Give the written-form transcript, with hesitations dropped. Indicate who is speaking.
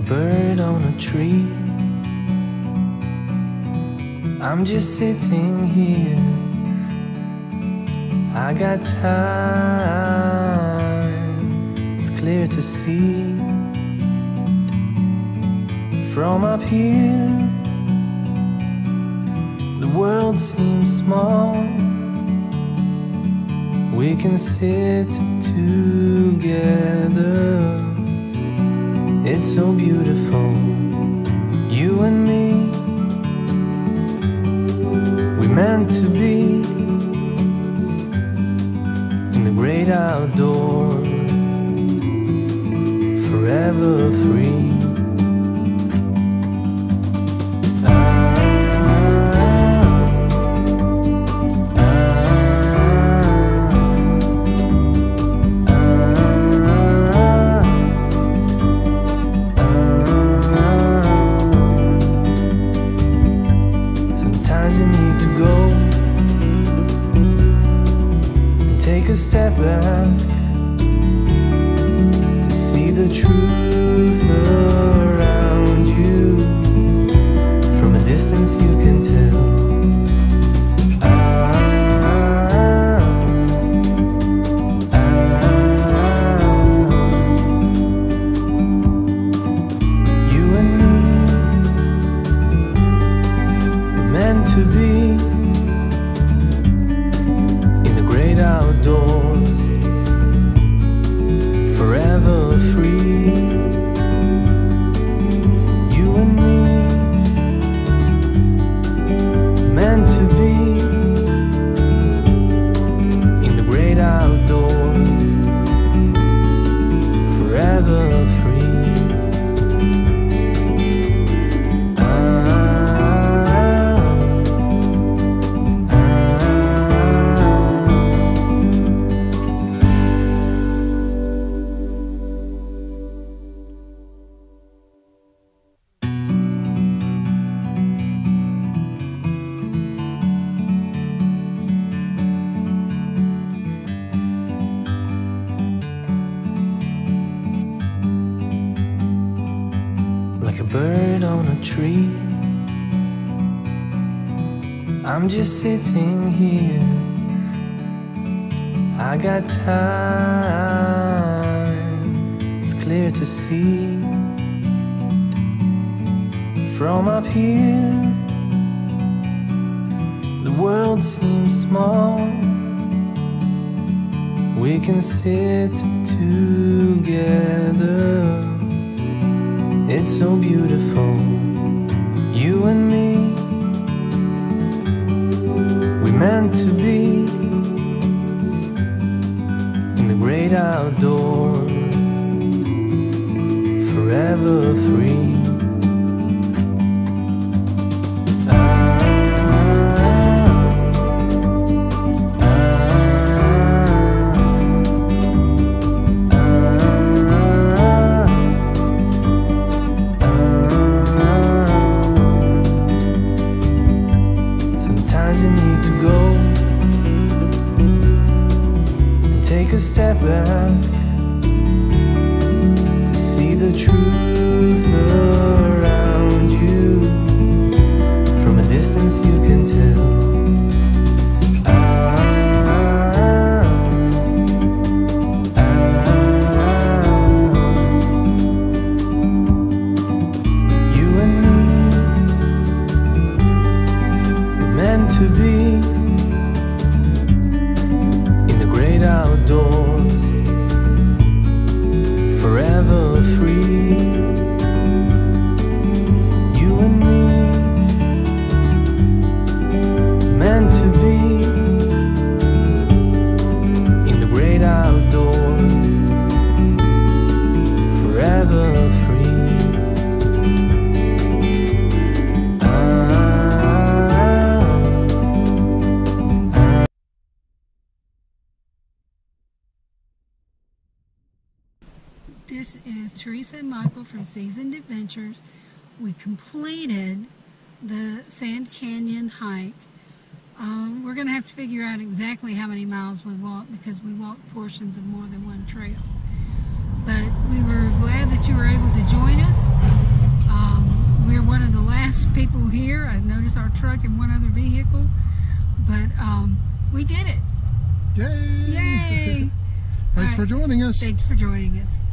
Speaker 1: bird on a tree. I'm just sitting here. I got time, it's clear to see. From up here, the world seems small. We can sit together. It's so beautiful, you and me. We meant to be in the great outdoors, forever free. Take a step back to see the truth around you. From a distance you can tell. You and me were meant to be outdoors, forever free. You and me, meant to be in the great outdoors, forever free. Like a bird on a tree, I'm just sitting here. I got time, it's clear to see. From up here, the world seems small. We can sit together. It's so beautiful, you and me. We meant to be in the great outdoors, forever free. Take a step back to see the truth around you. From a distance you can tell. You and me were meant to be outdoors, forever free. You and me, meant to be in the great outdoors, forever free.
Speaker 2: This is Teresa and Michael from Seasoned Adventures. We completed the Sand Canyon hike. We're going to have to figure out exactly how many miles we walked because we walked portions of more than one trail. But we were glad that you were able to join us. people here. I noticed our truck and one other vehicle, but we did it.
Speaker 3: Yay!
Speaker 2: Yay!
Speaker 3: Thanks for joining us.
Speaker 2: Thanks for joining us.